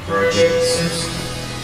Purchase.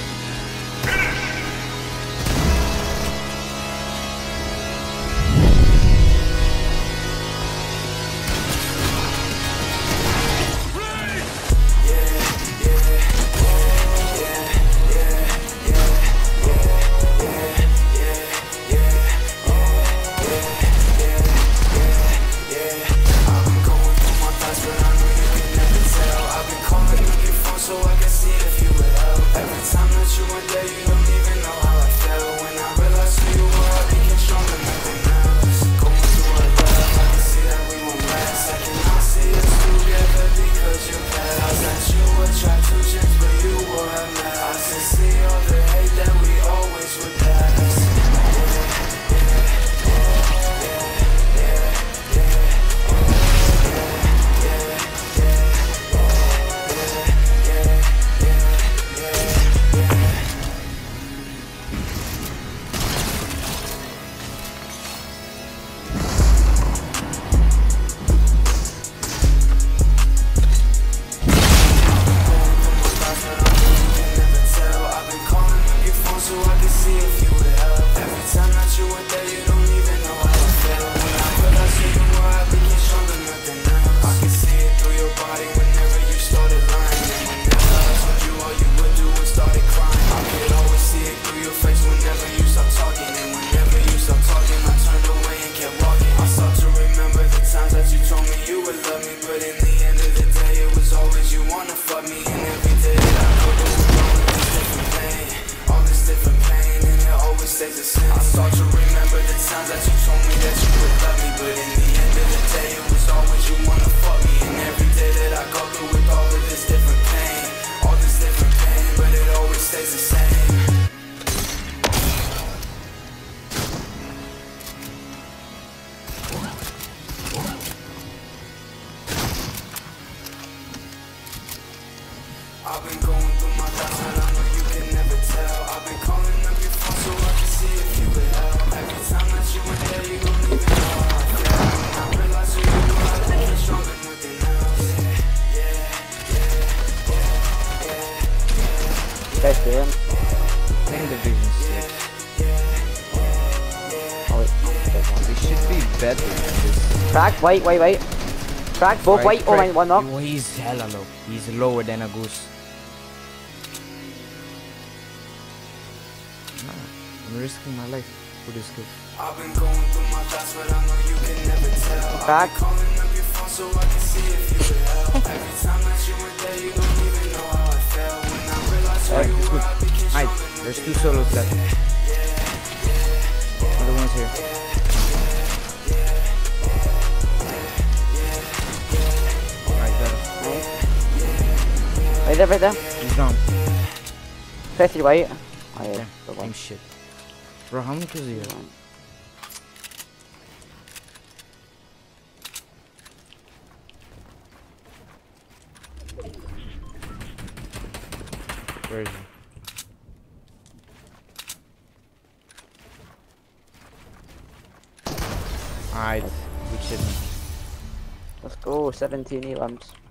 I've been going through my thoughts, but I know you can never tell. I've been calling up your phone so I can see if you would help. Every time that you went there, you don't even know how I feel. I realize who you are, I think you're stronger than nothing else. Guys, damn. Playing Division 6. Oh, wait. They should be better than this. Crack, wait. Crack, both, Right, wait, oh my, one knock. Well, he's hella low. He's lower than a goose. No, I'm risking my life for this kid. I've been going through my thoughts, but I know you can never tell. Crack. I've been calling up your phone so I can see if you would help. Every time that you went there, you don't even know how I felt. When I realized who you were, I became Alright, stronger. there's 2 solos left. Other one's here. Alright, got him. Right there. He's down. Press right. Oh, yeah. Yeah, same shit. Bro, how many kills do you have? Where is he? Alright, good shit. Let's go, 17 lamps.